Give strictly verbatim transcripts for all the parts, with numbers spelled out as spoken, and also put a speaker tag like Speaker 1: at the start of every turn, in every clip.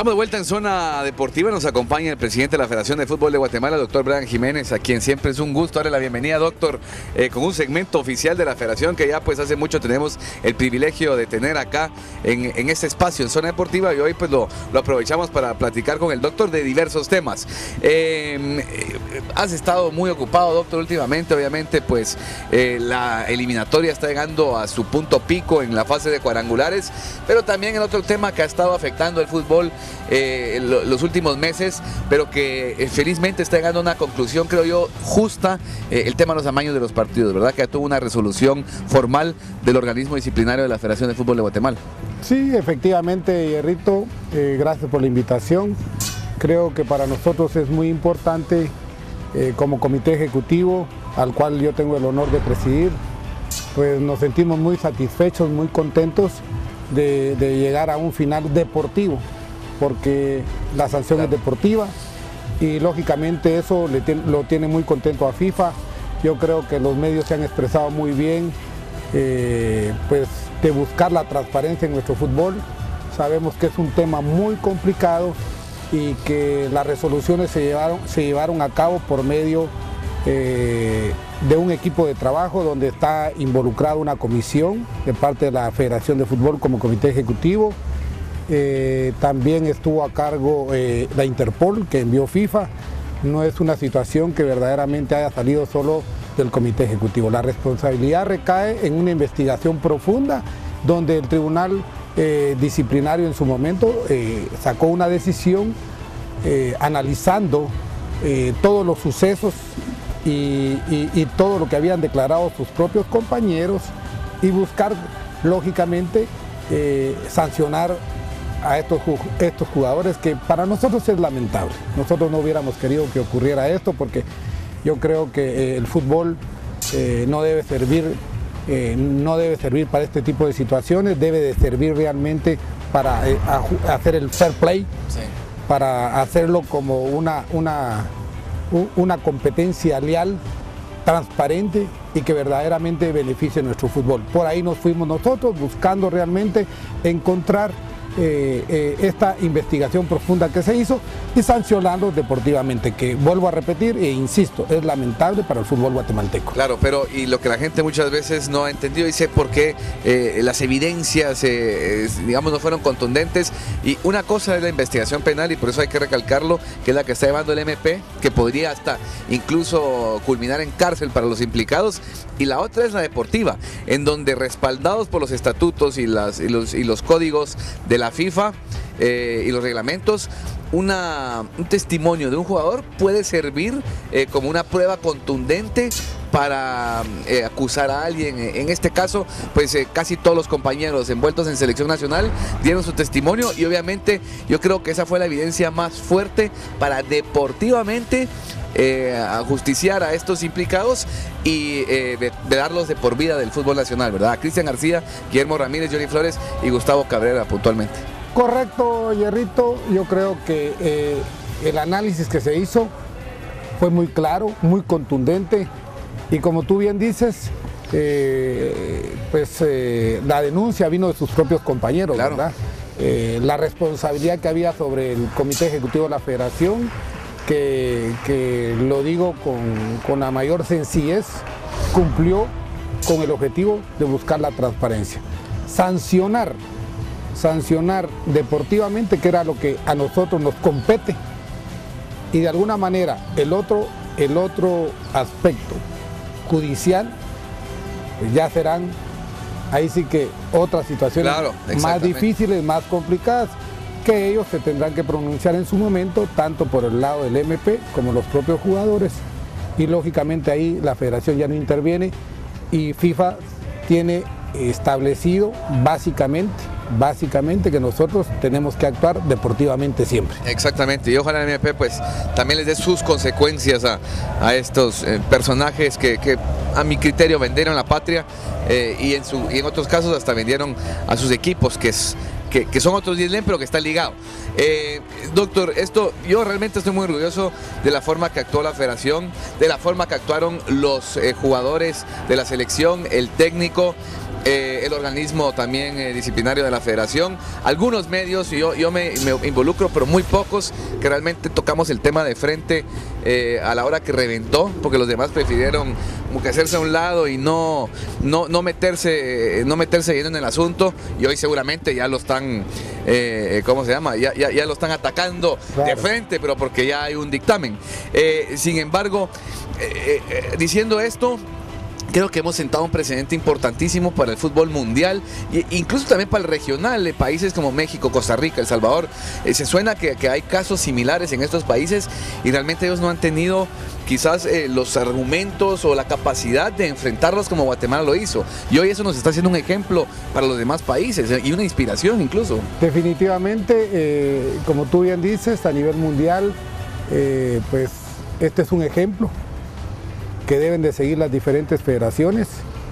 Speaker 1: Estamos de vuelta en Zona Deportiva, nos acompaña el presidente de la Federación de Fútbol de Guatemala, doctor Brian Jiménez, a quien siempre es un gusto darle la bienvenida, doctor, eh, con un segmento oficial de la Federación que ya pues hace mucho tenemos el privilegio de tener acá en, en este espacio, en Zona Deportiva, y hoy pues lo, lo aprovechamos para platicar con el doctor de diversos temas. Eh, has estado muy ocupado, doctor, últimamente, obviamente pues eh, la eliminatoria está llegando a su punto pico en la fase de cuadrangulares, pero también el otro tema que ha estado afectando el fútbol Eh, lo, los últimos meses, pero que eh, felizmente está llegando a una conclusión, creo yo, justa, eh, el tema de los amaños de los partidos, ¿verdad? Que tuvo una resolución formal del organismo disciplinario de la Federación de Fútbol de Guatemala.
Speaker 2: Sí, efectivamente, Hierrito, eh, gracias por la invitación. Creo que para nosotros es muy importante, eh, como comité ejecutivo, al cual yo tengo el honor de presidir, pues nos sentimos muy satisfechos, muy contentos de, de llegar a un final deportivo, porque la sanción claro. es deportiva y lógicamente eso le tiene, lo tiene muy contento a FIFA. Yo creo que los medios se han expresado muy bien, eh, pues de buscar la transparencia en nuestro fútbol. Sabemos que es un tema muy complicado y que las resoluciones se llevaron, se llevaron a cabo por medio eh, de un equipo de trabajo donde está involucrada una comisión de parte de la Federación de Fútbol como comité ejecutivo. Eh, también estuvo a cargo eh, la Interpol que envió FIFA. No es una situación que verdaderamente haya salido solo del comité ejecutivo. La responsabilidad recae en una investigación profunda donde el tribunal eh, disciplinario en su momento eh, sacó una decisión eh, analizando eh, todos los sucesos y, y, y todo lo que habían declarado sus propios compañeros y buscar lógicamente eh, sancionar a estos, estos jugadores, que para nosotros es lamentable. Nosotros no hubiéramos querido que ocurriera esto, porque yo creo que eh, el fútbol eh, no debe servir eh, no debe servir para este tipo de situaciones, debe de servir realmente para eh, a, hacer el fair play, sí. para hacerlo como una, una, una competencia leal, transparente y que verdaderamente beneficie nuestro fútbol. Por ahí nos fuimos nosotros buscando realmente encontrar Eh, eh, esta investigación profunda que se hizo y sancionarlo deportivamente, que vuelvo a repetir e insisto, es lamentable para el fútbol guatemalteco.
Speaker 1: Claro, pero y lo que la gente muchas veces no ha entendido, dice por qué eh, las evidencias eh, digamos no fueron contundentes, y una cosa es la investigación penal y por eso hay que recalcarlo, que es la que está llevando el M P, que podría hasta incluso culminar en cárcel para los implicados, y la otra es la deportiva, en donde respaldados por los estatutos y, las, y, los, y los códigos de la FIFA eh, y los reglamentos, una, un testimonio de un jugador puede servir eh, como una prueba contundente para eh, acusar a alguien. En este caso, pues eh, casi todos los compañeros envueltos en selección nacional dieron su testimonio y obviamente yo creo que esa fue la evidencia más fuerte para deportivamente eh, ajusticiar a estos implicados y eh, de, de darlos de por vida del fútbol nacional, ¿verdad? Cristian García, Guillermo Ramírez, Johnny Flores y Gustavo Cabrera puntualmente.
Speaker 2: Correcto, Hierrito. Yo creo que eh, el análisis que se hizo fue muy claro, muy contundente. Y como tú bien dices, eh, pues eh, la denuncia vino de sus propios compañeros, claro. ¿verdad? Eh, la responsabilidad que había sobre el Comité Ejecutivo de la Federación, que, que lo digo con, con la mayor sencillez, cumplió con el objetivo de buscar la transparencia. Sancionar, sancionar deportivamente, que era lo que a nosotros nos compete, y de alguna manera el otro, el otro aspecto judicial, pues ya serán ahí sí que otras situaciones claro, más difíciles, más complicadas, que ellos se tendrán que pronunciar en su momento, tanto por el lado del M P como los propios jugadores, y lógicamente ahí la federación ya no interviene y FIFA tiene establecido básicamente básicamente que nosotros tenemos que actuar deportivamente siempre.
Speaker 1: Exactamente, y ojalá el M P pues también les dé sus consecuencias a, a estos eh, personajes que, que a mi criterio vendieron la patria eh, y, en su, y en otros casos hasta vendieron a sus equipos, que es Que, que son otros diez L E M, pero que están ligados. Eh, doctor, esto, yo realmente estoy muy orgulloso de la forma que actuó la federación, de la forma que actuaron los eh, jugadores de la selección, el técnico, eh, el organismo también eh, disciplinario de la federación, algunos medios, yo, yo me, me involucro, pero muy pocos, que realmente tocamos el tema de frente eh, a la hora que reventó, porque los demás prefirieron como que hacerse a un lado y no, no, no meterse no meterse lleno en el asunto, y hoy seguramente ya lo están, eh, ¿cómo se llama? Ya, ya, ya lo están atacando claro. de frente, pero porque ya hay un dictamen. Eh, sin embargo, eh, eh, diciendo esto, creo que hemos sentado un precedente importantísimo para el fútbol mundial e incluso también para el regional, de países como México, Costa Rica, El Salvador. Eh, se suena que, que hay casos similares en estos países y realmente ellos no han tenido quizás eh, los argumentos o la capacidad de enfrentarlos como Guatemala lo hizo. Y hoy eso nos está haciendo un ejemplo para los demás países eh, y una inspiración incluso.
Speaker 2: Definitivamente, eh, como tú bien dices, a nivel mundial, eh, pues este es un ejemplo que deben de seguir las diferentes federaciones.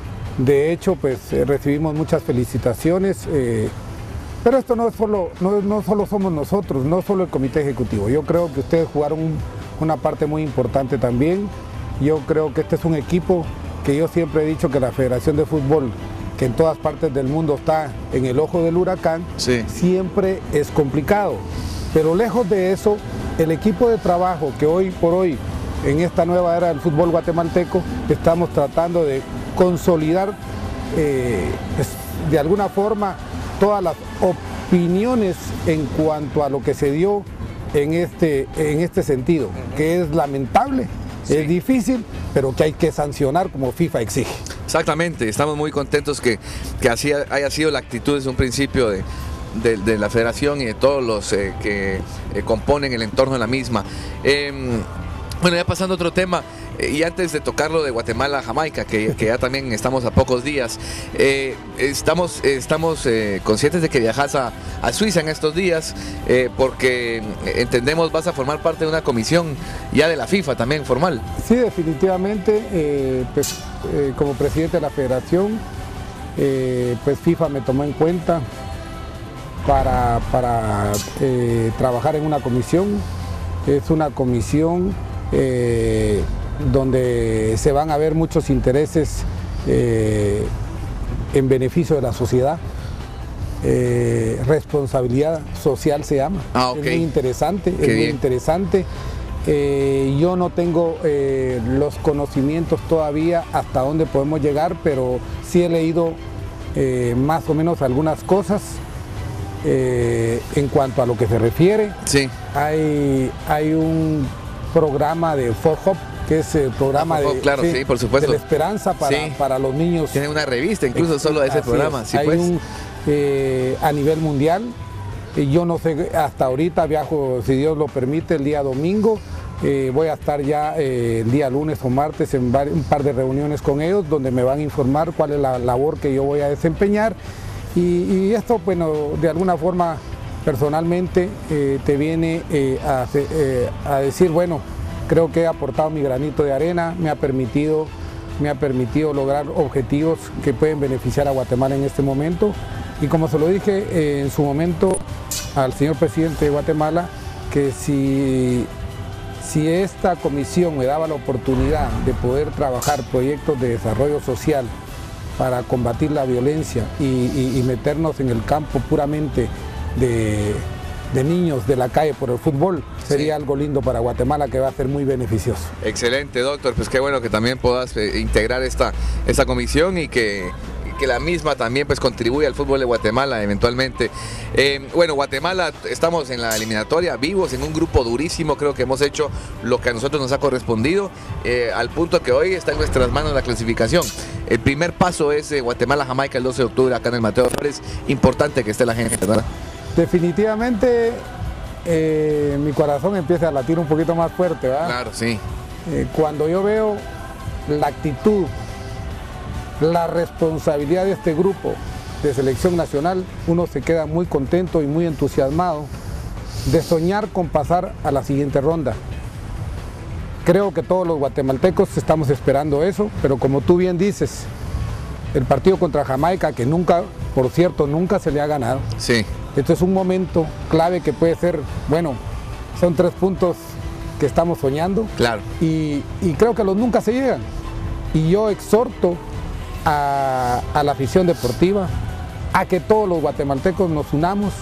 Speaker 2: De hecho, pues eh, recibimos muchas felicitaciones, eh, pero esto no es solo, no, no solo somos nosotros, no solo el comité ejecutivo. Yo creo que ustedes jugaron un, una parte muy importante también. Yo creo que este es un equipo que yo siempre he dicho que la Federación de Fútbol, que en todas partes del mundo está en el ojo del huracán,
Speaker 1: sí.
Speaker 2: siempre es complicado. Pero lejos de eso, el equipo de trabajo que hoy por hoy, en esta nueva era del fútbol guatemalteco, estamos tratando de consolidar eh, pues, de alguna forma todas las opiniones en cuanto a lo que se dio en este, en este sentido, que es lamentable, sí. es difícil, pero que hay que sancionar como FIFA exige.
Speaker 1: Exactamente, estamos muy contentos que, que así haya sido la actitud desde un principio de, de, de la federación y de todos los eh, que eh, componen el entorno de la misma. Eh, Bueno, ya pasando a otro tema, eh, y antes de tocarlo de Guatemala a Jamaica, que, que ya también estamos a pocos días, eh, estamos, estamos eh, conscientes de que viajas a, a Suiza en estos días, eh, porque entendemos vas a formar parte de una comisión ya de la FIFA también formal.
Speaker 2: Sí, definitivamente, eh, pues, eh, como presidente de la federación, eh, pues FIFA me tomó en cuenta para, para eh, trabajar en una comisión. Es una comisión Eh, donde se van a ver muchos intereses eh, en beneficio de la sociedad. Eh, responsabilidad social se llama.
Speaker 1: Ah, okay.
Speaker 2: Es muy interesante,
Speaker 1: Qué
Speaker 2: es muy
Speaker 1: bien.
Speaker 2: interesante. Eh, yo no tengo eh, los conocimientos todavía hasta dónde podemos llegar, pero sí he leído eh, más o menos algunas cosas. Eh, en cuanto a lo que se refiere,
Speaker 1: sí.
Speaker 2: hay, hay un programa de For Hope, que es el programa
Speaker 1: ah,
Speaker 2: de,
Speaker 1: claro,
Speaker 2: sí,
Speaker 1: sí, por supuesto.
Speaker 2: de la esperanza para,
Speaker 1: sí.
Speaker 2: para los niños.
Speaker 1: Tiene una revista incluso Ex solo de ese
Speaker 2: Así
Speaker 1: programa.
Speaker 2: Es.
Speaker 1: Sí,
Speaker 2: hay
Speaker 1: pues.
Speaker 2: un, eh, a nivel mundial, eh, yo no sé, hasta ahorita viajo, si Dios lo permite, el día domingo. Eh, voy a estar ya eh, el día lunes o martes en un par de reuniones con ellos, donde me van a informar cuál es la labor que yo voy a desempeñar. Y, y esto, bueno, de alguna forma, personalmente, eh, te viene eh, a, eh, a decir, bueno, creo que he aportado mi granito de arena, me ha permitido, me ha permitido lograr objetivos que pueden beneficiar a Guatemala en este momento. Y como se lo dije eh, en su momento al señor presidente de Guatemala, que si, si esta comisión me daba la oportunidad de poder trabajar proyectos de desarrollo social para combatir la violencia y, y, y meternos en el campo puramente de, de niños de la calle por el fútbol, sería sí. algo lindo para Guatemala, que va a ser muy beneficioso.
Speaker 1: Excelente, doctor, pues qué bueno que también puedas eh, integrar esta, esta comisión y que, que la misma también pues contribuya al fútbol de Guatemala eventualmente. Eh, bueno, Guatemala, estamos en la eliminatoria, vivos en un grupo durísimo, creo que hemos hecho lo que a nosotros nos ha correspondido, eh, al punto que hoy está en nuestras manos la clasificación. El primer paso es eh, Guatemala-Jamaica el doce de octubre acá en el Mateo Flores. Importante que esté la gente, ¿verdad?
Speaker 2: Definitivamente eh, mi corazón empieza a latir un poquito más fuerte, ¿verdad?
Speaker 1: Claro, sí.
Speaker 2: Eh, cuando yo veo la actitud, la responsabilidad de este grupo de selección nacional, uno se queda muy contento y muy entusiasmado de soñar con pasar a la siguiente ronda. Creo que todos los guatemaltecos estamos esperando eso, pero como tú bien dices, el partido contra Jamaica, que nunca, por cierto, nunca se le ha ganado.
Speaker 1: Sí.
Speaker 2: Esto es un momento clave que puede ser, bueno, son tres puntos que estamos soñando.
Speaker 1: Claro.
Speaker 2: Y, y creo que los nunca se llegan. Y yo exhorto a, a la afición deportiva, a que todos los guatemaltecos nos unamos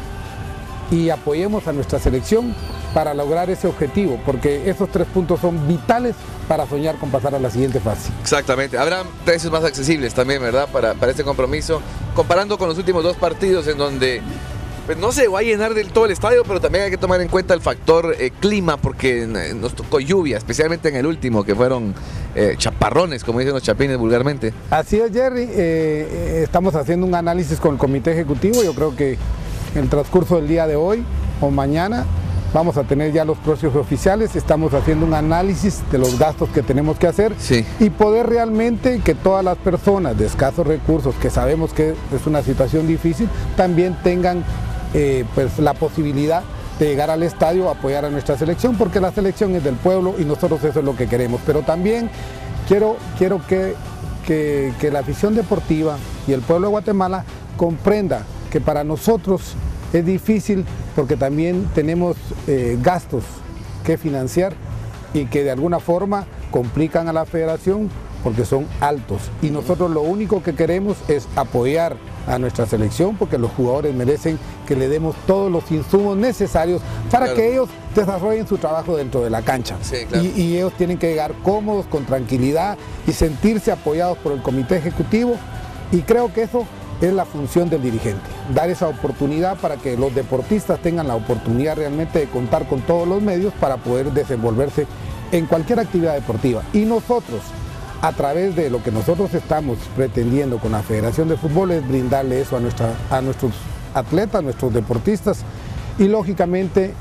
Speaker 2: y apoyemos a nuestra selección para lograr ese objetivo, porque esos tres puntos son vitales para soñar con pasar a la siguiente fase.
Speaker 1: Exactamente, habrá precios más accesibles también, ¿verdad? Para, para este compromiso, comparando con los últimos dos partidos en donde pues no se va a llenar del todo el estadio, pero también hay que tomar en cuenta el factor eh, clima, porque nos tocó lluvia, especialmente en el último, que fueron eh, chaparrones, como dicen los chapines vulgarmente.
Speaker 2: Así es, Jerry, eh, estamos haciendo un análisis con el comité ejecutivo. Yo creo que en el transcurso del día de hoy o mañana vamos a tener ya los precios oficiales. Estamos haciendo un análisis de los gastos que tenemos que hacer,
Speaker 1: sí,
Speaker 2: y poder realmente que todas las personas de escasos recursos, que sabemos que es una situación difícil, también tengan eh, pues la posibilidad de llegar al estadio a apoyar a nuestra selección, porque la selección es del pueblo y nosotros eso es lo que queremos. Pero también quiero, quiero que, que, que la afición deportiva y el pueblo de Guatemala comprenda que para nosotros es difícil, porque también tenemos eh, gastos que financiar y que de alguna forma complican a la federación porque son altos, y nosotros lo único que queremos es apoyar a nuestra selección, porque los jugadores merecen que le demos todos los insumos necesarios para
Speaker 1: claro,
Speaker 2: que ellos desarrollen su trabajo dentro de la cancha.
Speaker 1: Sí, claro.
Speaker 2: y, y ellos tienen que llegar cómodos, con tranquilidad y sentirse apoyados por el comité ejecutivo, y creo que eso es la función del dirigente, dar esa oportunidad para que los deportistas tengan la oportunidad realmente de contar con todos los medios para poder desenvolverse en cualquier actividad deportiva. Y nosotros, a través de lo que nosotros estamos pretendiendo con la Federación de Fútbol, es brindarle eso a, nuestra, a nuestros atletas, a nuestros deportistas, y lógicamente eh,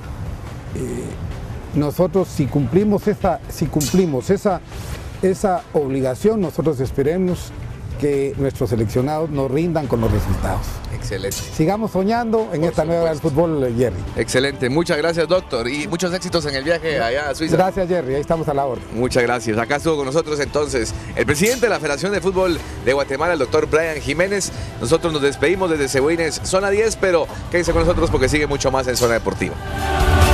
Speaker 2: nosotros si cumplimos esa, si cumplimos esa, esa obligación, nosotros esperemos que nuestros seleccionados nos rindan con los resultados.
Speaker 1: Excelente.
Speaker 2: Sigamos soñando en
Speaker 1: Por
Speaker 2: esta nueva era del fútbol, Jerry.
Speaker 1: Excelente, muchas gracias, doctor, y muchos éxitos en el viaje allá a Suiza.
Speaker 2: Gracias, Jerry, ahí estamos a la orden.
Speaker 1: Muchas gracias. Acá estuvo con nosotros entonces el presidente de la Federación de Fútbol de Guatemala, el doctor Brian Jiménez. Nosotros nos despedimos desde Ceboines, zona diez, pero quédense con nosotros porque sigue mucho más en Zona Deportiva.